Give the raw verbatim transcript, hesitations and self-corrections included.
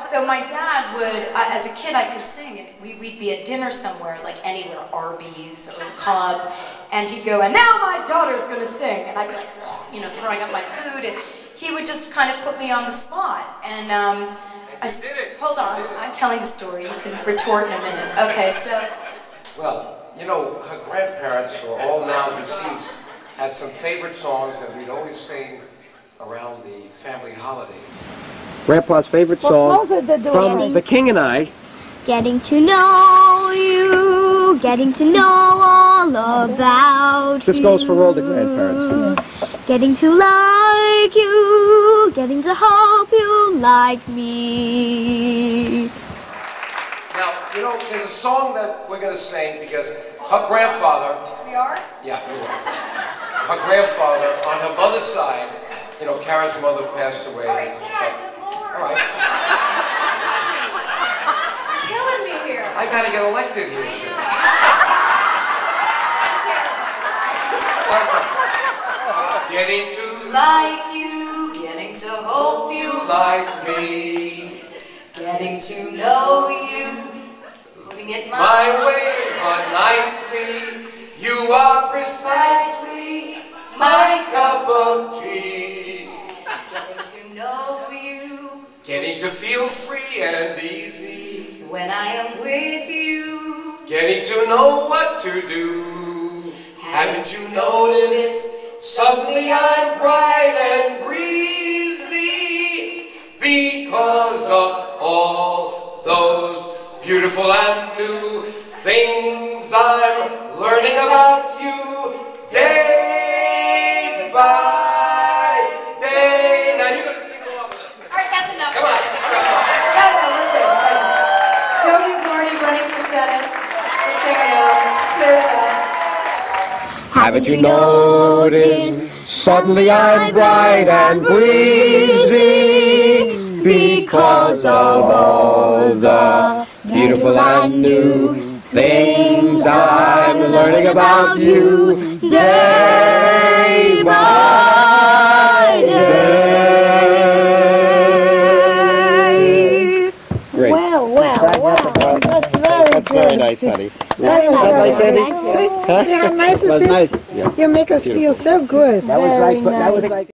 so my dad would, I, as a kid I could sing, and we, we'd be at dinner somewhere, like anywhere, Arby's or the club, and he'd go, and now my daughter's going to sing, and I'd be like, you know, throwing up my food, and he would just kind of put me on the spot, and um, I, hold on, I'm telling the story, you can retort in a minute. Okay, so. Well, you know, her grandparents, who are all now deceased, had some favorite songs that we'd always sing around the family holiday. Grandpa's favorite song well, the from The King and I. Getting to know you, getting to know all about This you. goes for all the grandparents. Getting to like you, getting to hope you like me. Now, you know, there's a song that we're going to sing because her grandfather... We are? Yeah, we are. Her grandfather, on her mother's side, you know, Kara's mother passed away. All right, Dad, good Lord. All right. You're killing me here. I got to get elected here, shit. Getting to like you, getting to hope you like me, getting to know you, putting it my, my way, but nicely. You are precisely my cup of tea. Getting to know you, Getting to feel free and easy. when I am with you. Getting to know what to do. Haven't you noticed? Suddenly I'm bright and breezy because of all those beautiful and new things I'm learning about you day by day. Now you're going to sing along with us. All right, that's enough. Come on. No, no, we're good. Joe DioGuardi running for Senate. Just so you know, clear it up. Haven't you noticed? Suddenly I'm bright and breezy because of all the beautiful and new things I'm learning about you day by day. Great. Well, well, well. That's very That's good. very nice, honey. Very Is that nice, nice. Andy? See, see how nice That was this is? nice. Yeah. You make us feel so good. That was Very like, that was nice. like